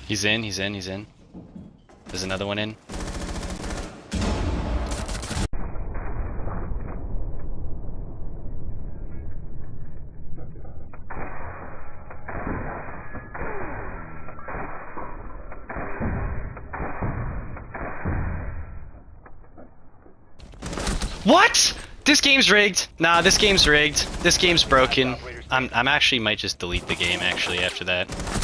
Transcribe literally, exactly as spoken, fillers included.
He's in, he's in, he's in. There's another one in. What? This game's rigged. Nah, this game's rigged. This game's broken. I'm I'm actually might just delete the game actually after that.